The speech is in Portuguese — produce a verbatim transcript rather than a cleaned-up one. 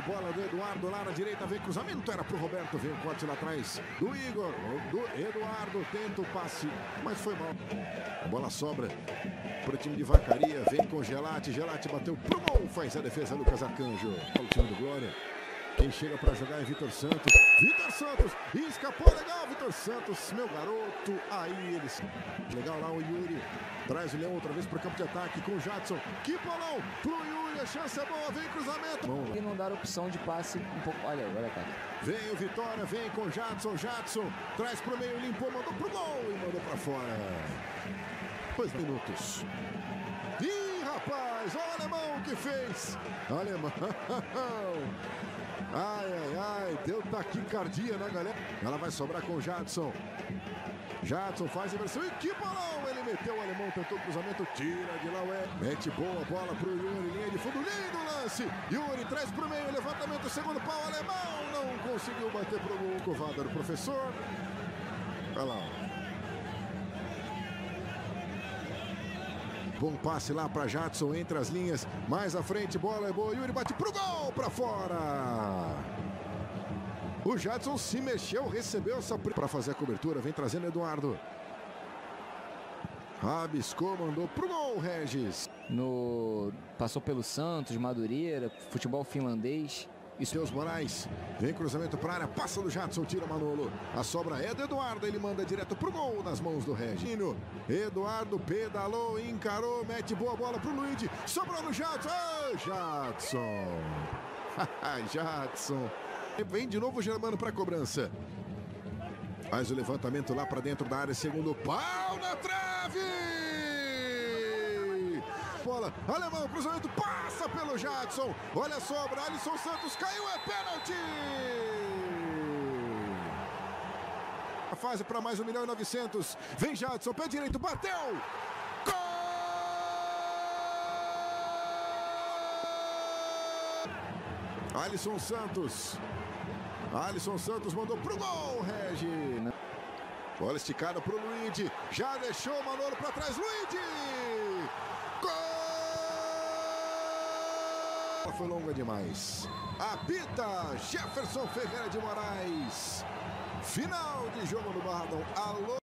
bola do Eduardo lá na direita, vem cruzamento, era pro Roberto, vem o corte lá atrás do Igor, do Eduardo, tenta o passe, mas foi mal. A bola sobra pro time de Vacaria, vem com Gelati, Gelati bateu pro gol, faz a defesa Lucas Arcanjo. O time do Glória. Quem chega para jogar é Vitor Santos. Vitor Santos, escapou legal, Vitor Santos, meu garoto. Aí eles. Legal lá o Yuri. Traz o Leão outra vez para o campo de ataque com o Jadson. Que bolão pro Yuri, a chance é boa, vem cruzamento. Bom, e não dar opção de passe um pouco. Olha, olha, cara. Vem o Vitória, vem com o Jadson. Jadson traz pro meio, limpou, mandou pro gol e mandou para fora. Dois minutos. Ih, rapaz, olha o alemão que fez. Alemão. Ai, ai, ai, deu taquicardia na galera. Ela vai sobrar com o Jadson. Jadson faz a inversão e que bolão! Ele meteu o alemão, tentou o cruzamento, tira de lá o Ed. Mete boa bola pro Yuri, linha de fundo, lindo lance. Yuri traz pro meio, levantamento, segundo pau, alemão não conseguiu bater pro gol. Covada do professor. Olha lá. Bom passe lá para Jadson, entre as linhas, mais à frente, bola é boa, Yuri bate pro gol, para fora. O Jadson se mexeu, recebeu essa para fazer a cobertura, vem trazendo Eduardo. Rabiscou, mandou pro gol, Regis. No... Passou pelo Santos, Madureira, futebol finlandês. E seus Moraes, vem cruzamento para a área, passa do Jadson, tira Manolo. A sobra é do Eduardo, ele manda direto pro gol nas mãos do Regino. Eduardo pedalou, encarou, mete boa bola pro Luigi. Sobrou no Jadson, oh, Jadson. Jadson. Vem de novo o Germano para cobrança. Faz o levantamento lá para dentro da área, segundo pau na trave. Bola, alemão, cruzamento, passa pelo Jadson. Olha a sobra, Alisson Santos caiu, é pênalti. A fase para mais um milhão e novecentos. Vem Jadson, pé direito, bateu. Gol! Alisson Santos. Alisson Santos mandou pro gol, Regi. Bola esticada pro Luigi. Já deixou o Manolo para trás, Luigi. Gol! Foi longa demais. Apita Jefferson Ferreira de Moraes. Final de jogo no Barradão. Alô.